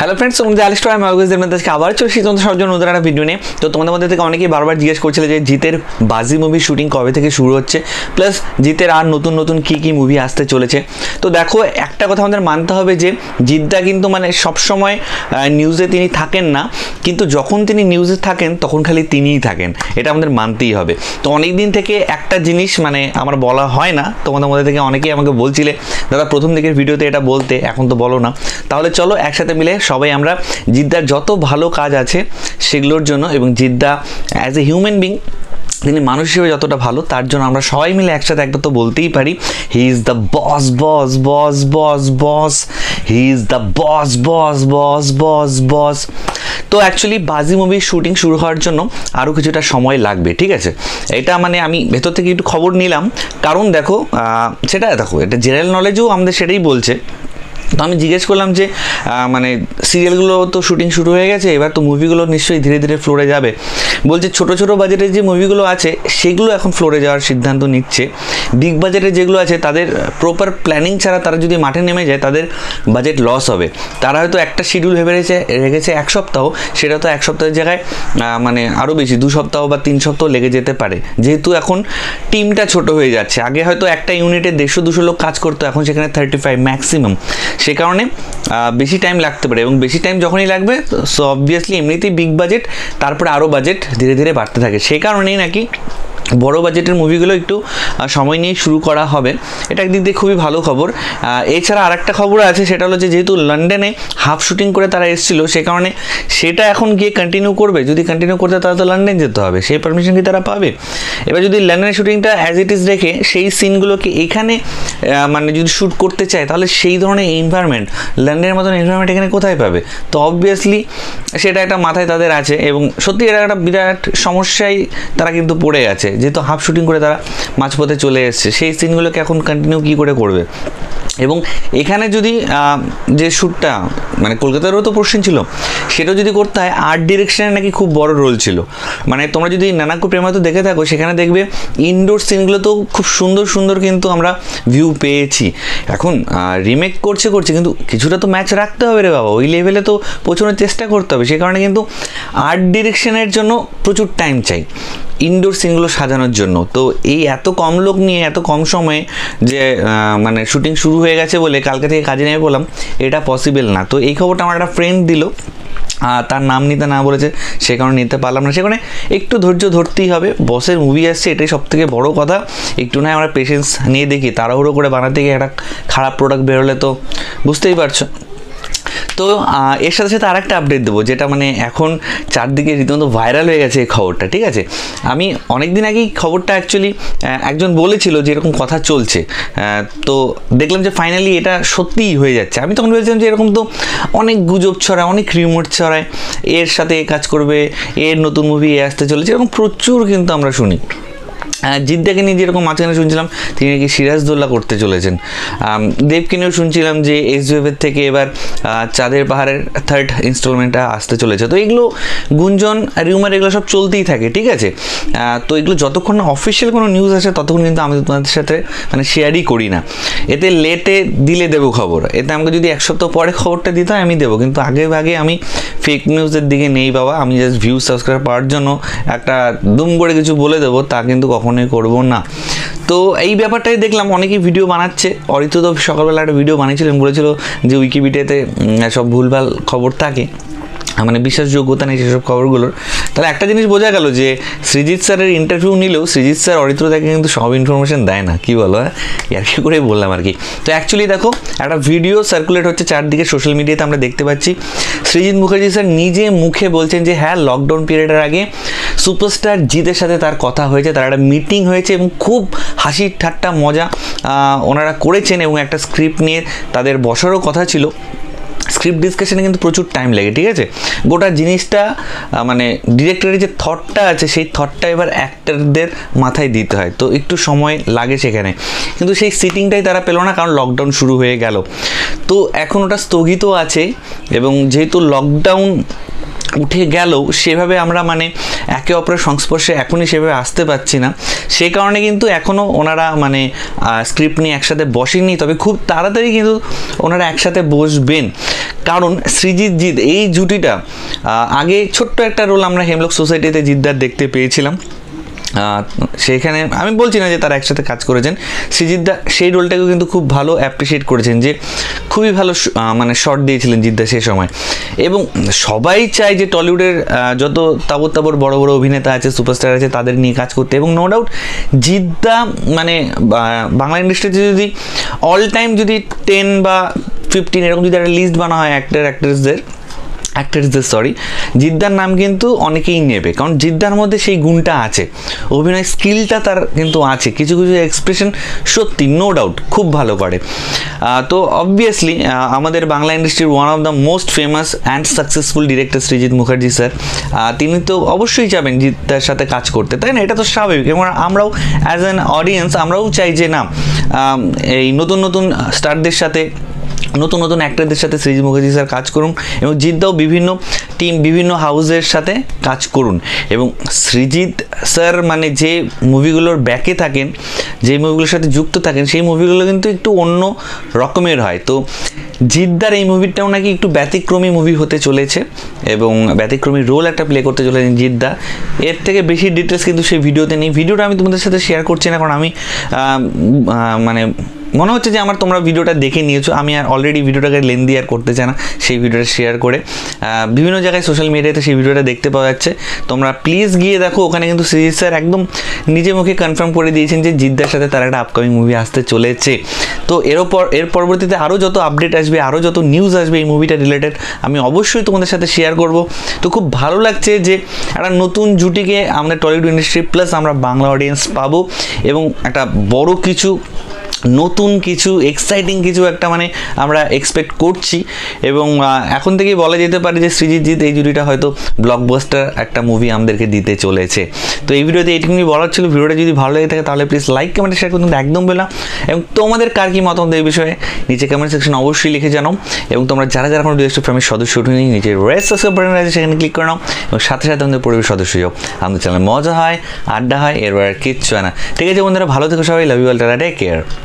Hello friends, তোমাদের Alistair আমি অগস্টের মধ্যে আজকে আবার চলে এসেছি তোমাদের সবার জন্য নতুন একটা ভিডিও নিয়ে। তো তোমাদের মধ্যে থেকে অনেকেই বারবার জিজ্ঞেস করছিলে যে জিতের বাজি মুভির শুটিং কবে থেকে শুরু হচ্ছে, প্লাস জিতের আর নতুন নতুন কী মুভি আসতে চলেছে। তো দেখো, একটা কথা আমাদের মানতে হবে যে জিতদা কিন্তু মানে সবসময় নিউজে তিনি থাকেন না, কিন্তু যখন তিনি নিউজে থাকেন তখন খালি তিনিই থাকেন, এটা আমাদের মানতেই হবে। তো অনেক দিন থেকে একটা জিনিস মানে আমার বলা হয় না, তোমাদের মধ্যে থেকে অনেকেই আমাকে বলছিলে দাদা প্রথম দিকের ভিডিওতে এটা বলতে, এখন তো বলো না। তাহলে চলো একসাথে মিলে সবাই আমরা জিদ্দার যত ভালো কাজ আছে সেগুলোর জন্য, এবং জিদ্দা অ্যাজ এ হিউম্যান বিং তিনি মানুষ হিসেবে যতটা ভালো তার জন্য আমরা সবাই মিলে একসাথে একটা তো বলতেই পারি, he is the boss boss boss boss boss, he is the boss boss boss boss boss. তো অ্যাকচুয়ালি বাজি মুভির শুটিং শুরু হওয়ার জন্য আরও কিছুটা সময় লাগবে, ঠিক আছে। এটা মানে আমি ভেতর থেকে একটু খবর নিলাম, কারণ দেখো এটা জেনারেল নলেজও আমাদের সেটাই বলছে। তো আমি জিজ্ঞেস করলাম যে মানে সিরিয়ালগুলো তো শুটিং শুরু হয়ে গেছে, এবার তো মুভিগুলো নিশ্চয়ই ধীরে ধীরে ফ্লোরে যাবে। বলছে ছোটো ছোটো বাজেটের যে মুভিগুলো আছে সেগুলো এখন ফ্লোরে যাওয়ার সিদ্ধান্ত নিচ্ছে। বিগ বাজেটের যেগুলো আছে তাদের প্রপার প্ল্যানিং ছাড়া তারা যদি মাঠে নেমে যায় তাদের বাজেট লস হবে। তারা হয়তো একটা শিডিউল ভেবে রেখেছে এক সপ্তাহ, সেটা তো এক সপ্তাহের জায়গায় মানে আরও বেশি 2 সপ্তাহ বা 3 সপ্তাহ লেগে যেতে পারে, যেহেতু এখন টিমটা ছোট হয়ে যাচ্ছে। আগে হয়তো একটা ইউনিটে 150-200 লোক কাজ করতো, এখন সেখানে 35 ম্যাক্সিমাম। সে কারণে বেশি টাইম লাগতে পারে, এবং বেশি টাইম যখনই লাগবে সো অবভিয়াসলি এমনিতেই বিগ বাজেট, তারপরে আরও বাজেট ধীরে ধীরে বাড়তে থাকে। সে কারণেই নাকি বড় বাজেটের মুভিগুলো একটু সময় নিয়ে শুরু করা হবে। এটা একদিক দিয়ে খুবই ভালো খবর। এছাড়া আরেকটা খবর আছে, সেটা হলো যে যেহেতু লন্ডনে হাফ শুটিং করে তারা এসেছিলো, সে কারণে সেটা এখন গিয়ে কন্টিনিউ করবে। যদি কন্টিনিউ করতে তারা তো লন্ডন যেতে হবে, সেই পারমিশন কি তারা পাবে? এবার যদি লন্ডনের শুটিংটা অ্যাজ ইট ইজ রেখে সেই সিনগুলোকে এখানে মানে যদি শ্যুট করতে চায়, তাহলে সেই ধরনের এনভায়রনমেন্ট, লন্ডনের মতন এনভায়রনমেন্ট এখানে কোথায় পাবে? তো অবভিয়াসলি সেটা একটা মাথায় তাদের আছে, এবং সত্যি এটা একটা বিরাট সমস্যায় তারা কিন্তু পড়ে আছে, যেহেতু হাফ শুটিং করে তারা মাঝপথে চলে এসছে। সেই সিনগুলোকে এখন কন্টিনিউ কী করে করবে? এবং এখানে যদি যে শ্যুটটা মানে কলকাতারও তো পোর্শন ছিল, সেটাও যদি করতে হয়, আর্ট ডিরেকশনের নাকি খুব বড় রোল ছিল। মানে তোমরা যদি নানাকু প্রেমাতো দেখে থাকো, সেখানে দেখবে ইনডোর সিনগুলো তো খুব সুন্দর সুন্দর কিন্তু আমরা ভিউ পেয়েছি। এখন রিমেক করছে কিন্তু কিছুটা তো ম্যাচ রাখতে হবে রে বাবা, ওই লেভেলে তো পৌঁছানোর চেষ্টা করতে হবে। সে কারণে কিন্তু আর্ট ডিরেকশনের জন্য প্রচুর টাইম চাই ইনডোর সিনগুলো সাজানোর জন্য। তো এই এত কম লোক নিয়ে এত কম সময়ে যে মানে শুটিং শুরু হয়ে গেছে বলে কালকে থেকে কাজে নেমে বললাম, এটা পসিবল না। তো এই খবরটা আমার একটা ফ্রেন্ড দিল, তার নাম নিতে না বলেছে, সে কারণে নিতে পারলাম না। সেখানে একটু ধৈর্য ধরতেই হবে, বসের মুভি আসছে, এটাই সবথেকে বড় কথা। একটু না আমরা পেশেন্স নিয়ে দেখি, তাড়াহুড়ো করে বানাতে গিয়ে একটা খারাপ প্রোডাক্ট বেরোলে তো বুঝতেই পারছো। তো এর সাথে সাথে আরেকটা আপডেট দেবো, যেটা মানে এখন চারদিকে রীতিমতো ভাইরাল হয়ে গেছে এই খবরটা, ঠিক আছে। আমি অনেক দিন আগেই খবরটা অ্যাকচুয়ালি একজন বলেছিল যে এরকম কথা চলছে, তো দেখলাম যে ফাইনালি এটা সত্যিই হয়ে যাচ্ছে। আমি তখন ভেবেছিলাম যে এরকম তো অনেক গুজব ছড়ায়, অনেক রিউমার ছড়ায়, এর সাথে এ কাজ করবে, এর নতুন মুভি আসতে চলেছে, এরকম প্রচুর কিন্তু আমরা শুনি। জিদ্দাকে নিয়ে যেরকম মাঝখানে শুনছিলাম তিনি নাকি সিরাজদৌল্লা করতে চলেছেন, দেবকে নিয়েও শুনছিলাম যে এসওয়েভের থেকে এবার চাঁদের পাহাড়ের 3rd ইনস্টলমেন্টটা আসতে চলেছে। তো এগুলো গুঞ্জন, রিউমার এগুলো সব চলতেই থাকে, ঠিক আছে। তো এগুলো যতক্ষণ না অফিসিয়াল কোনো নিউজ আসে ততক্ষণ কিন্তু আমি তোমাদের সাথে মানে শেয়ারই করি না। এতে লেটে দিলে দেবো খবর, এতে আমাকে যদি 1 সপ্তাহ পরে খবরটা দিতে হয় আমি দেবো, কিন্তু আগে আমি ফেক নিউজের দিকে নেই বাবা। আমি জাস্ট ভিউজ সাবস্ক্রাইব পাওয়ার জন্য একটা দুম করে কিছু বলে দেবো, তা কিন্তু কখনোই করবো না। তো এই ব্যাপারটাই দেখলাম অনেকেই ভিডিও বানাচ্ছে। অরিত্র তো সকালবেলা একটা ভিডিও বানিয়েছিলেন, বলেছিল যে উইকিপিডিয়াতে সব ভুলভাল খবর থাকে, মানে বিশ্বাসযোগ্যতা নেই সেসব খবরগুলোর। তাহলে একটা জিনিস বোঝা গেল যে সৃজিত স্যারের ইন্টারভিউ নিলেও সৃজিত স্যার অরিত্রদাকে কিন্তু সব ইনফরমেশন দেয় না, কি বলো? আর কি করে বললাম আর কি। তো অ্যাকচুয়ালি দেখো, একটা ভিডিও সার্কুলেট হচ্ছে চারদিকে সোশ্যাল মিডিয়াতে, আমরা দেখতে পাচ্ছি সৃজিত মুখার্জি স্যার নিজে মুখে বলছেন যে হ্যাঁ, লকডাউন পিরিয়ডের আগে সুপারস্টার জিতের সাথে তার কথা হয়েছে, তার একটা মিটিং হয়েছে, এবং খুব হাসি ঠাট্টা মজা ওনারা করেছেন, এবং একটা স্ক্রিপ্ট নিয়ে তাদের বসারও কথা ছিল। স্ক্রিপ্ট ডিসকাশনে কিন্তু প্রচুর টাইম লাগে, ঠিক আছে। গোটা জিনিসটা মানে ডিরেক্টরের যে থটটা আছে সেই থটটা এবার অ্যাক্টরদের মাথায় দিতে হয়, তো একটু সময় লাগে সেখানে। কিন্তু সেই সিটিংটাই তারা পেলো না, কারণ লকডাউন শুরু হয়ে গেল। তো এখন ওটা স্থগিত আছে, এবং যেহেতু লকডাউন উঠে গেলেও সেভাবে আমরা মানে একে অপরের সংস্পর্শে এখনই সেভাবে আসতে পারছি না, সেই কারণে কিন্তু এখনও ওনারা মানে স্ক্রিপ্ট নিয়ে একসাথে বসেননি, তবে খুব তাড়াতাড়ি কিন্তু ওনারা একসাথে বসবেন। কারণ সৃজিত জিৎ এই জুটিটা আগে ছোট্ট একটা রোল আমরা হেমলক সোসাইটিতে জিদ্দার দেখতে পেয়েছিলাম, সেখানে আমি বলছি না যে তারা একসাথে কাজ করেছেন, সৃজিতদা সেই রোলটাকেও কিন্তু খুব ভালো অ্যাপ্রিসিয়েট করেছেন, যে খুবই ভালো মানে শট দিয়েছিলেন জিদ্দা সেই সময়। এবং সবাই চায় যে টলিউডের যত তাবর বড় বড় অভিনেতা আছে, সুপারস্টার আছে, তাদের নিয়ে কাজ করতে। এবং নো ডাউট জিদ্দা মানে বাংলা ইন্ডাস্ট্রিতে যদি অল টাইম যদি 10 বা 15 এরকম যদি একটা লিস্ট বানা হয় অ্যাক্টরদের জিদ্দার নাম কিন্তু অনেকেই নেবে, কারণ জিদ্দার মধ্যে সেই গুণটা আছে, অভিনয় স্কিলটা তার কিন্তু আছে, কিছু কিছু এক্সপ্রেশন সত্যি নো ডাউট খুব ভালো করে। তো অবভিয়াসলি আমাদের বাংলা ইন্ডাস্ট্রির one of the most famous and successful director Srijit Mukherjee sir, তিনি তো অবশ্যই চাবেন জিদ্দার সাথে কাজ করতে, তাই না? এটা তো স্বাভাবিক। এবং আমরাও অ্যাজ অ্যান অডিয়েন্স আমরাও চাই যে না এই নতুন নতুন স্টারদের সাথে, নতুন নতুন অ্যাক্টরদের সাথে সৃজিত মুখার্জি স্যার কাজ করুন, এবং জিদ্দাও বিভিন্ন টিম বিভিন্ন হাউসের সাথে কাজ করুন। এবং সৃজিত স্যার মানে যে মুভিগুলোর ব্যাকে থাকেন, যে মুভিগুলোর সাথে যুক্ত থাকেন, সেই মুভিগুলো কিন্তু একটু অন্য রকমের হয়। তো জিদ্দার এই মুভিটাও নাকি একটু ব্যতিক্রমী মুভি হতে চলেছে, এবং ব্যতিক্রমী রোল একটা প্লে করতে চলেছেন জিদ্দা। এর থেকে বেশি ডিটেলস কিন্তু সেই ভিডিওতে নেই, ভিডিওটা আমি তোমাদের সাথে শেয়ার করছি না, কারণ আমি মানে মনে হচ্ছে যে তোমরা ভিডিওটা দেখে নিয়েছো, আমি আর অলরেডি ভিডিওটাকে লেন্দি আর করতে চাই না সেই ভিডিওটা শেয়ার করে। বিভিন্ন জায়গায় সোশ্যাল মিডিয়াতে সেই ভিডিওটা দেখতে পাওয়া যাচ্ছে, তোমরা প্লিজ গিয়ে দেখো। ওখানে কিন্তু সৃজিত স্যার একদম নিজে মুখে কনফার্ম করে দিয়েছেন যে জিদ্দার সাথে তার একটা আপকামিং মুভি আসতে চলেছে। তো এর পরবর্তীতে আরও যত আপডেট আসবে, আরও যত নিউজ আসবে এই মুভিটা রিলেটেড, আমি অবশ্যই তোমাদের সাথে শেয়ার করব। তো খুব ভালো লাগছে যে একটা নতুন জুটিকে আমাদের টলিউড ইন্ডাস্ট্রি প্লাস আমরা বাংলা অডিয়েন্স পাবো, এবং একটা বড় কিছু নতুন কিছু এক্সাইটিং কিছু একটা মানে আমরা এক্সপেক্ট করছি। এবং এখন থেকেই বলা যেতে পারে যে সৃজিত জিৎ এই জুটিটা হয়তো ব্লকবাস্টার একটা মুভি আমাদেরকে দিতে চলেছে। তো এই ভিডিওতে এইটুকুনি বলার ছিল। ভিডিওটা যদি ভালো লেগে থাকে তাহলে প্লিজ লাইক কমেন্ট শেয়ার করতে একদম বললাম, এবং তোমাদের কার কি মতামত এই বিষয়ে নিচে কমেন্ট সেকশন অবশ্যই লিখে জানাও। এবং তোমরা যারা যারা কোনো ডিরেক্টর ফ্যামিলির সদস্য উঠে নিয়ে নিচে রেড সাবস্ক্রাইব বাটন আছে সেখানে ক্লিক করে নাও, এবং সাথে সাথে আমাদের পরিবেশ সদস্য যাও। আমাদের চ্যানেলে মজা হয়, আড্ডা হয়, এর আর কিচ্ছু হয় না। ঠিক আছে বন্ধুরা, ভালো থেকো সবাই, love you all, tata, take care.